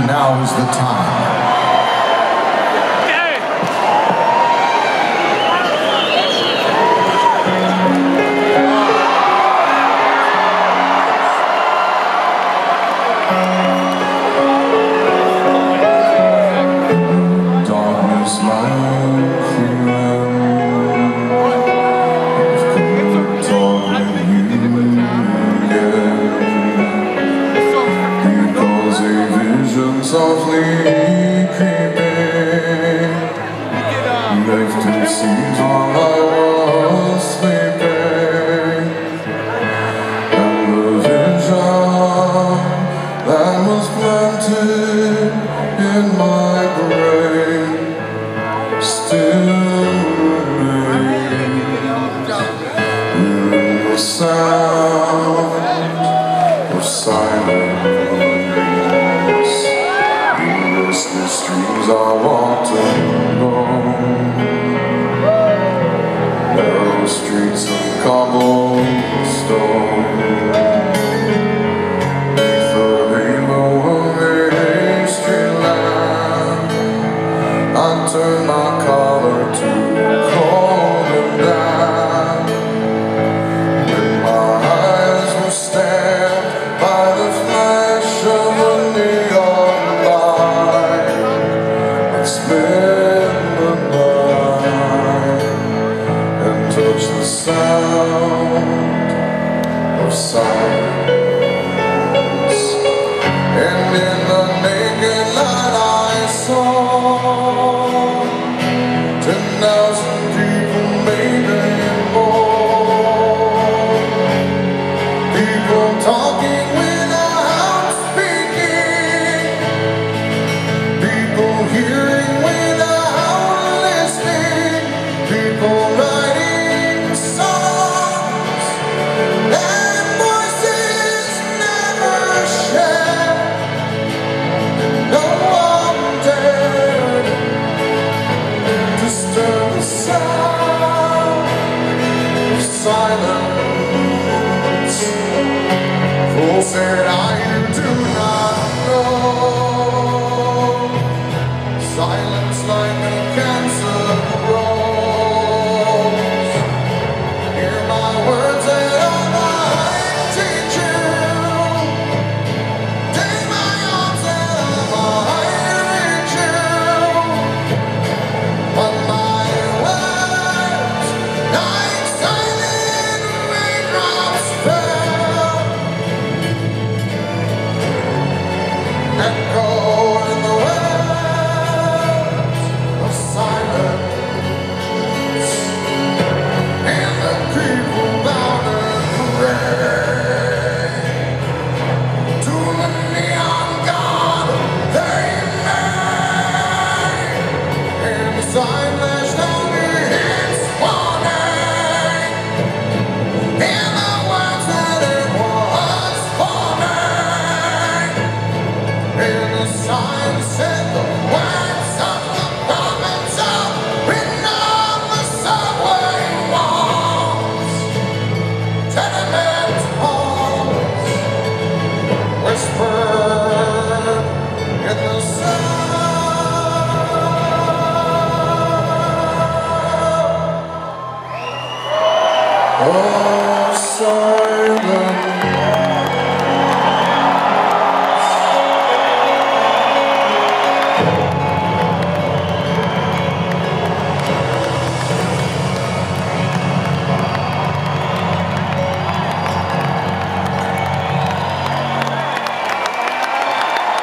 Now is the time. Softly creeping, left in scenes while I was sleeping, and the vision that was planted in my brain still remains in the sound of silence. The streams I walked alone, narrow streets of cobblestone, beneath the halo of a street lamp, I turned my collar to cold and damp. When my eyes were stabbed by the flash of a neon light, spend the night and touch the sound of silence. And in the naked light I saw 10,000 people, maybe more. People talking without speaking, people hearing silence. Fool said I, you do not know. Silence like a cancer grows. Hear my words that I might teach you. Take my arms that I might reach you. On my words, night silent raindrops fell. Echo